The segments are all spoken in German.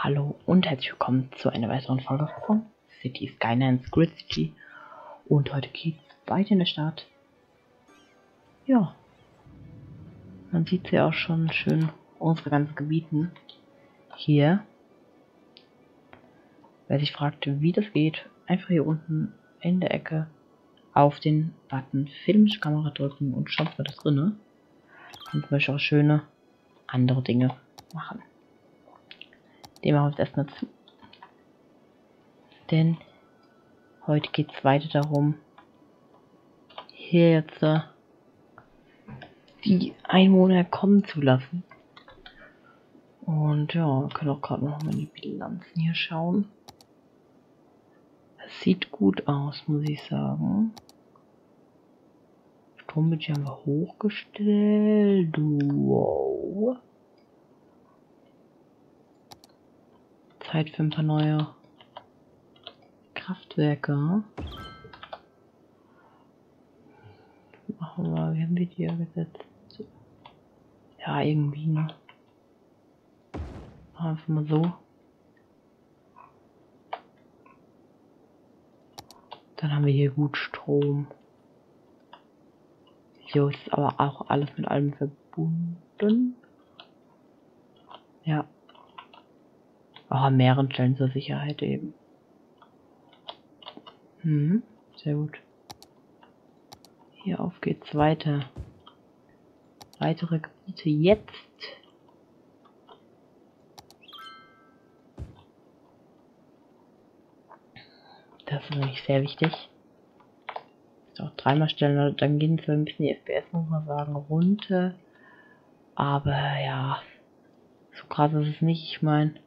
Hallo und herzlich willkommen zu einer weiteren Folge von City Skylines Grid City. Und heute geht's weiter in der Stadt. Ja, man sieht ja auch schon schön unsere ganzen Gebieten hier. Wer sich fragte, wie das geht, einfach hier unten in der Ecke auf den Button filmische Kamera drücken und schon ist das drinne. Und zum Beispiel auch schöne andere Dinge machen. Den machen wir jetzt erstmal zu. Denn heute geht es weiter darum, hier jetzt die Einwohner kommen zu lassen. Und ja, wir können auch gerade noch mal in die Bilanzen hier schauen. Es sieht gut aus, muss ich sagen. Strombudget haben wir hochgestellt. Wow. Zeit für ein paar neue Kraftwerke. Machen wir, wie haben wir die ja gesetzt? Ja, irgendwie, ne? Einfach mal so. Dann haben wir hier gut Strom. Hier ist aber auch alles mit allem verbunden. Ja. Auch an mehreren Stellen zur Sicherheit eben. Sehr gut. Hier auf geht's weiter. Weitere Gebiete jetzt. Das ist nämlich sehr wichtig. Auch dreimal stellen, dann gehen so ein bisschen die FPS, muss man sagen, runter. Aber ja, so krass ist es nicht. Ich meine,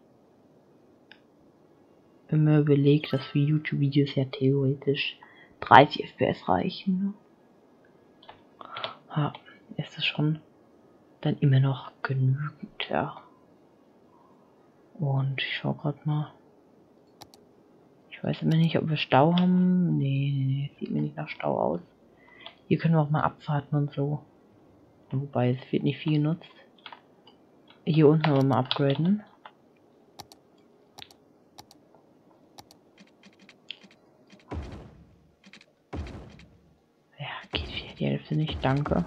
immer überlegt, dass für YouTube-Videos ja theoretisch 30 FPS reichen. Ne? Ja, ist es schon dann immer noch genügend, ja. Und ich schau gerade mal. Ich weiß immer nicht, ob wir Stau haben. Nee, sieht mir nicht nach Stau aus. Hier können wir auch mal Abfahrten und so. Wobei, es wird nicht viel genutzt. Hier unten aber mal upgraden. Ja, geht wieder die Hälfte nicht, danke.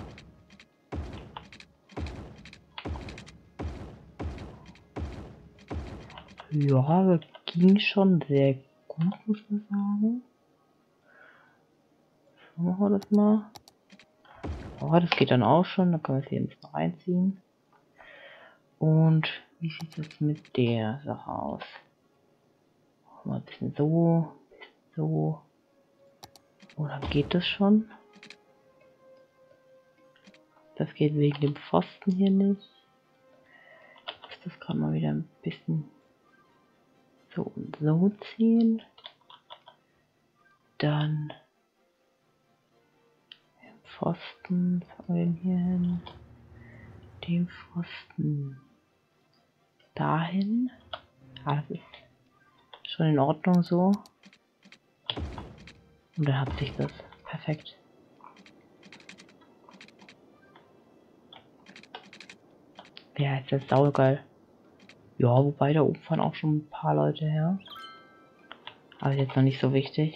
Ja, das ging schon sehr gut, muss man sagen. So machen wir das mal. Oh, das geht dann auch schon, da können wir es hier ein bisschen reinziehen. Und wie sieht es mit der Sache aus? Mal ein bisschen so, so. Oder geht das schon? Das geht wegen dem Pfosten hier nicht. Ich muss das gerade mal wieder ein bisschen so und so ziehen. Dann den Pfosten, den hier hin. Den Pfosten dahin. Ah, das ist schon in Ordnung so. Und dann hat sich das perfekt. Ja, ist das saugeil. Ja, wobei da oben fahren auch schon ein paar Leute her. Aber jetzt noch nicht so wichtig.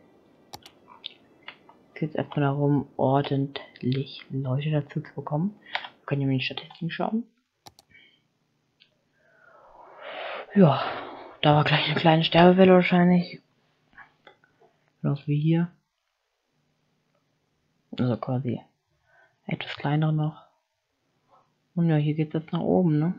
Es geht erstmal darum, ordentlich Leute dazu zu bekommen. Wir können ja mal in die Statistiken schauen. Ja, da war gleich eine kleine Sterbewelle wahrscheinlich. Genauso wie hier. Also quasi etwas kleinere noch. Und ja, hier geht es jetzt nach oben, ne?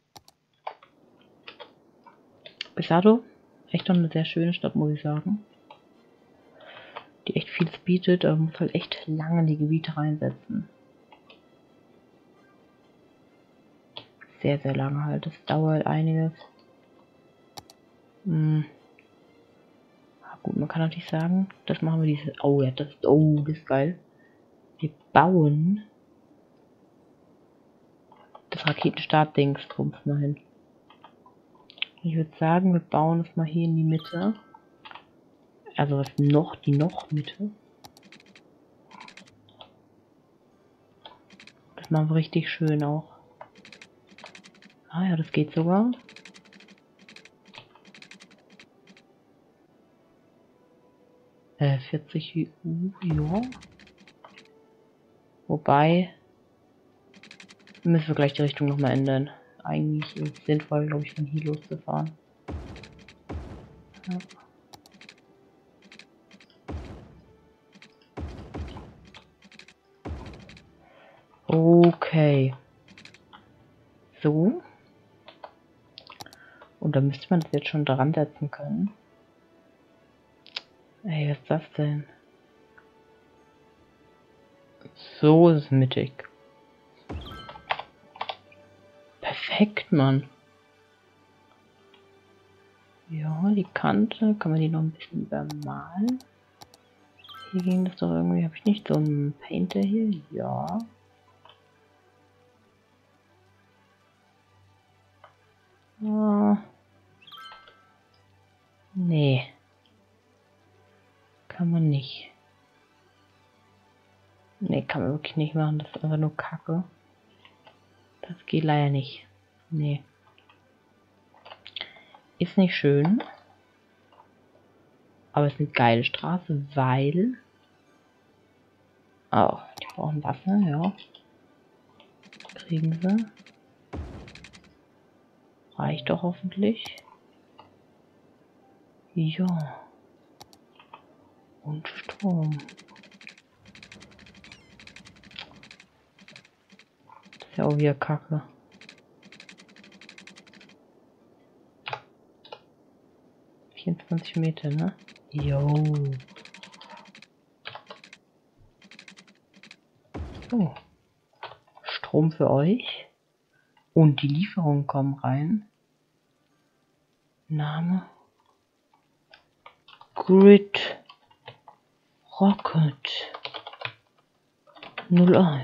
Pesado, echt noch eine sehr schöne Stadt, muss ich sagen. Die echt vieles bietet, aber man muss halt echt lange in die Gebiete reinsetzen. Sehr, sehr lange halt. Das dauert einiges. Ja, gut, man kann natürlich sagen, das machen wir diese. Oh ja, das ist geil. Wir bauen das Raketenstartdings drum mal hin. Ich würde sagen, wir bauen es mal hier in die Mitte. Also was noch, die Mitte. Das machen wir richtig schön auch. Ah ja, das geht sogar. 40 EU, ja. Wobei, müssen wir gleich die Richtung nochmal ändern. Eigentlich ist es sinnvoll, glaube ich, von hier loszufahren. Ja. Okay. So. Und da müsste man das jetzt schon dran setzen können. Ey, was ist das denn? So ist es mittig. Perfekt, Mann. Ja, die Kante, kann man die noch ein bisschen übermalen? Hier ging das doch irgendwie, habe ich nicht so einen Painter hier? Ja. Nee. Kann man nicht. Nee, kann man wirklich nicht machen, das ist einfach nur Kacke. Das geht leider nicht. Nee. Ist nicht schön. Aber es ist eine geile Straße, weil... Oh, die brauchen Wasser, ja. Kriegen sie. Reicht doch hoffentlich. Ja. Und Strom. Das ist ja auch wieder Kacke. Meter, ne? Jo. So. Strom für euch. Und die Lieferungen kommen rein. Name. Grid Rocket 01.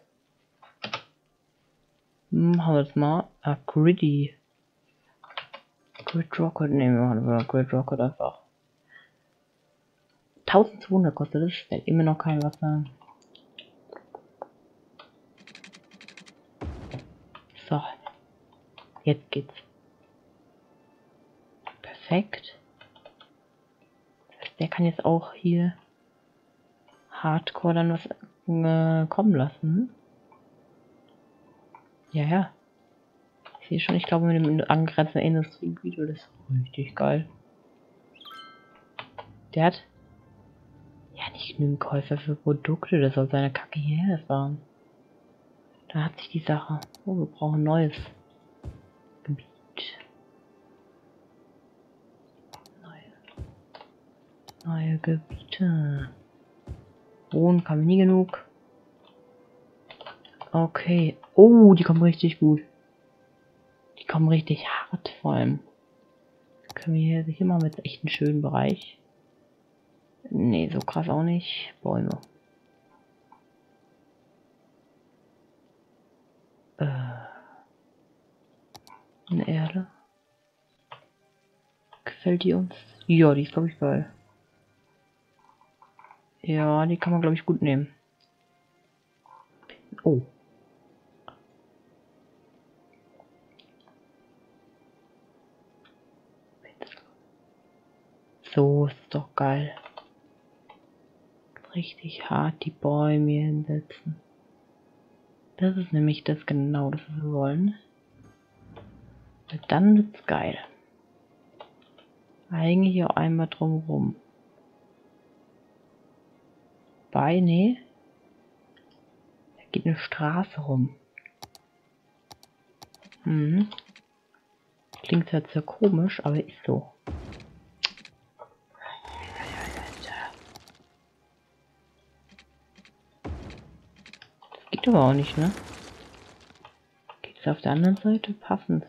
Machen wir das mal. Griddy. Grid Rocket nehmen wir. Grid Rocket einfach. 1200 kostet das. Stellt immer noch kein Wasser. So. Jetzt geht's. Perfekt. Der kann jetzt auch hier Hardcore dann was kommen lassen. Ja, ja. Ich sehe schon, ich glaube mit dem angrenzenden Industriegebiet wird das richtig geil. Der hat ja nicht genügend Käufer für Produkte, das soll seine Kacke hierher fahren. Da hat sich die Sache. Oh, wir brauchen ein neues Gebiet. Neue Gebiete. Wohnen kann man nie genug. Okay. Oh, die kommen richtig gut. Die kommen richtig hart vor allem. Können wir hier sich immer mit echt einen schönen Bereich. Nee, so krass auch nicht. Bäume. Eine Erde. Gefällt die uns? Ja, die ist glaube ich geil. Ja, die kann man glaube ich gut nehmen. Oh. So ist doch geil. Richtig hart die Bäume hier hinsetzen. Das ist nämlich das genau, das was wir wollen. Und dann wird's geil. Eigentlich auch einmal drumherum. Nee. Da geht eine Straße rum. Mhm. Klingt jetzt sehr komisch, aber ist so. Das geht aber auch nicht, ne? Geht es auf der anderen Seite passend?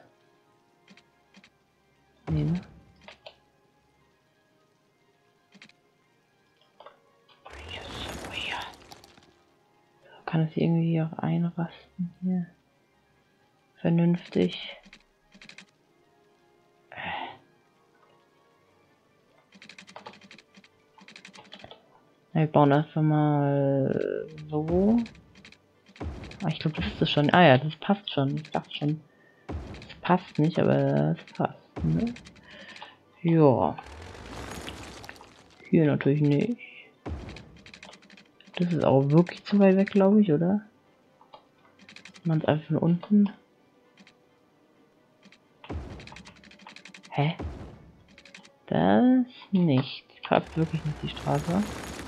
Nee, ne? Kann es irgendwie auch einrasten hier? Vernünftig. Wir bauen erstmal mal so. Ah, ich glaube, das ist es schon. Ah ja, das passt schon. Ich dachte schon, das passt nicht, aber es passt. Ne? Ja. Hier natürlich nicht. Das ist auch wirklich zu weit weg, glaube ich, oder? Man es einfach von unten. Hä? Das nicht. Schreibt wirklich nicht die Straße.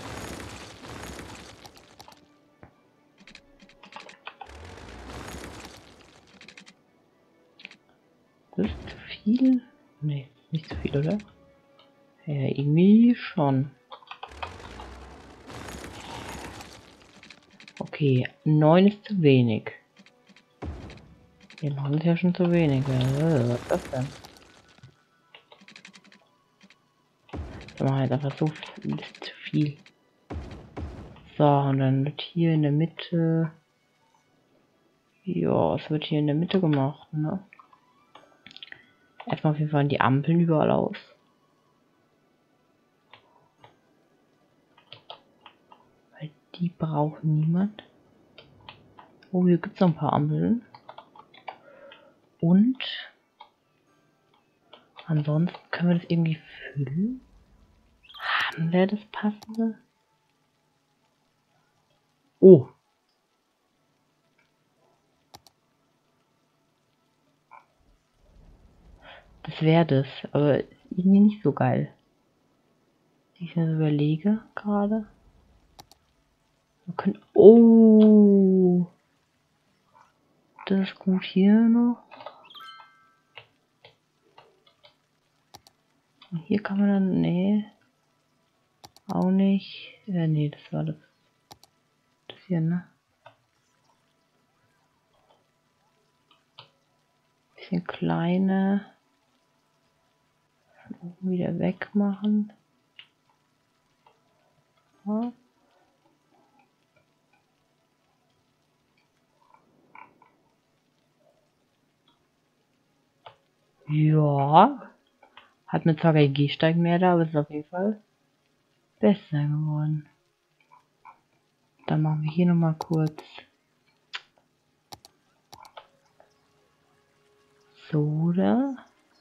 Das ist zu viel? Nee, nicht zu viel, oder? Ja, irgendwie schon. Okay, 9 ist zu wenig. Ja, 9 ist ja schon zu wenig. Was ist das denn? Da machen wir jetzt einfach so viel, das ist zu viel. So, und dann wird hier in der Mitte. Ja, es wird hier in der Mitte gemacht, ne? Erstmal auf jeden Fall die Ampeln überall aus. Weil die braucht niemand. Oh, hier gibt es noch ein paar Ampeln. Und ansonsten können wir das irgendwie füllen. Haben wir das passende? Oh. Das wäre das, aber irgendwie nicht so geil. Wie ich mir so überlege gerade. Wir können. Oh. Das ist gut hier noch. Und hier kann man dann. Nee. Auch nicht. Nee, das war das. Das hier, ne? Bisschen kleine. Von oben wieder wegmachen. Ja. Ja. Hat mir zwar kein Gehsteig mehr da, aber es ist auf jeden Fall besser geworden. Dann machen wir hier nochmal kurz Soda.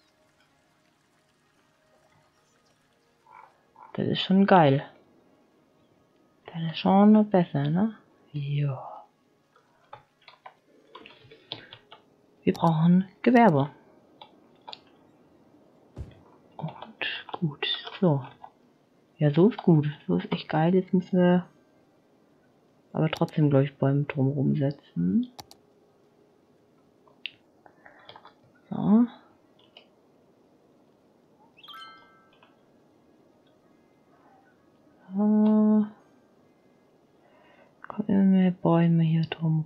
Das ist schon geil. Das ist schon noch besser, ne? Ja. Wir brauchen Gewerbe. Und gut. So. Ja, so ist gut. So ist echt geil. Jetzt müssen wir aber trotzdem, glaube ich, Bäume drumherum setzen. So. Kommen immer mehr Bäume hier drum.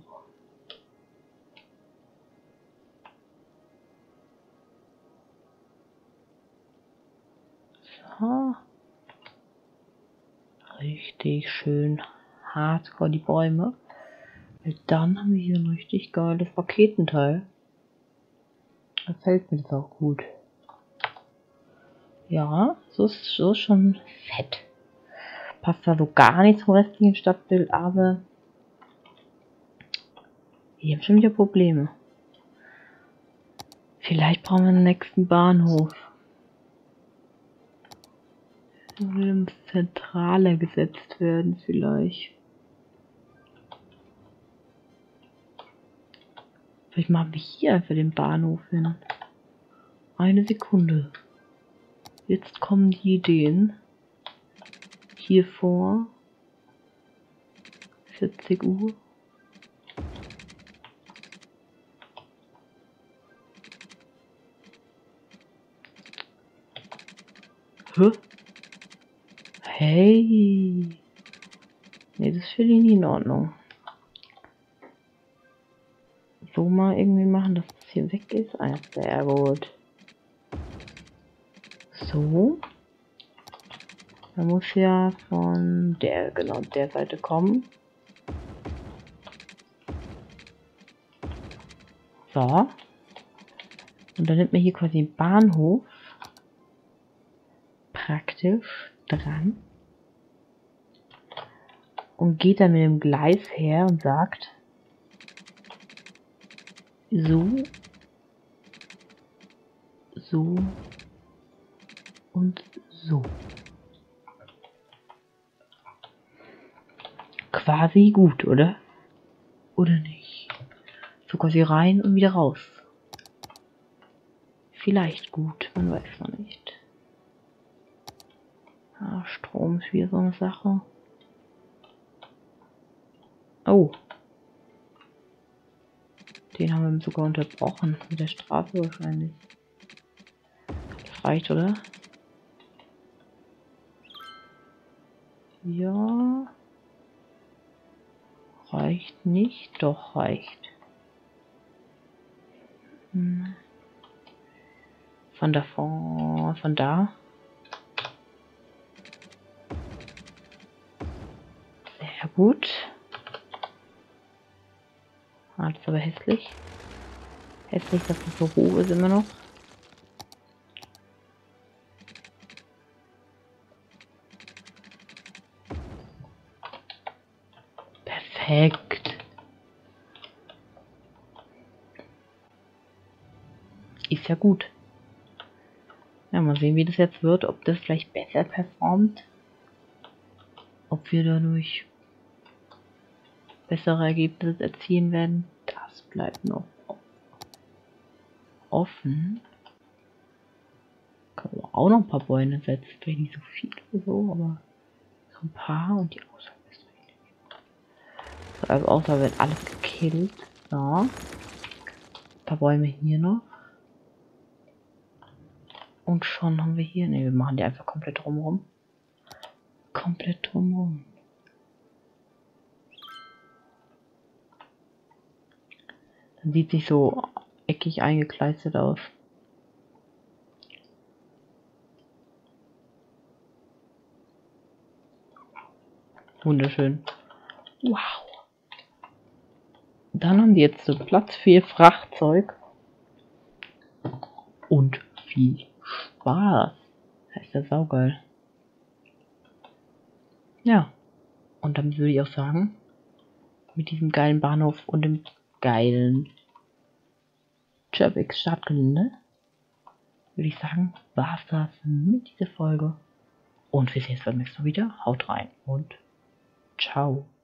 So. Richtig schön hardcore die Bäume. Und dann haben wir hier ein richtig geiles Raketenteil. Da fällt mir das auch gut. Ja, so ist schon fett. Passt da so gar nicht zum restlichen Stadtbild, aber wir haben schon wieder Probleme. Vielleicht brauchen wir einen nächsten Bahnhof. Der muss zentraler gesetzt werden, vielleicht. Vielleicht machen wir hier einfach den Bahnhof hin. Eine Sekunde. Jetzt kommen die Ideen. Hier vor. 40 Uhr. Hä? Hey. Nee, das finde ich nicht in Ordnung. So mal irgendwie machen, dass das hier weg ist. Ah, sehr gut. So. Da muss ja von der, genau, der Seite kommen. So. Und dann nimmt man hier quasi den Bahnhof praktisch dran und geht dann mit dem Gleis her und sagt so, so und so. quasi gut, oder? Oder nicht? So quasi rein und wieder raus. Vielleicht gut, man weiß noch nicht. Ja, Strom ist wieder so eine Sache. Oh. Den haben wir sogar unterbrochen. Mit der Strafe wahrscheinlich. Das reicht, oder? Ja. Reicht nicht. Doch, reicht. Von davor. Von da. Sehr gut. Ah, das ist aber hässlich. Hässlich, dass es so hoch ist immer noch. Perfekt. Ist ja gut. Ja, mal sehen, wie das jetzt wird. Ob das vielleicht besser performt. Ob wir dadurch bessere Ergebnisse erzielen werden. Das bleibt noch offen. Können wir auch noch ein paar Bäume setzen. Vielleicht nicht so viel oder so, aber so ein paar und die Auswahl ist richtig. So, also Auswahl wird alles gekillt. So. Ein paar Bäume hier noch. Und schon haben wir hier. Ne, wir machen die einfach komplett drumherum. Komplett drumherum. Dann sieht sich so eckig eingekleistet aus. Wunderschön. Wow. Dann haben die jetzt so Platz für ihr Frachtzeug. Und viel Spaß. Das ist ja saugeil. Ja. Und dann würde ich auch sagen, mit diesem geilen Bahnhof und dem geilen Chirpix Startgelände, würde ich sagen, war's das mit dieser Folge. Und wir sehen uns beim nächsten Mal wieder. Haut rein und ciao.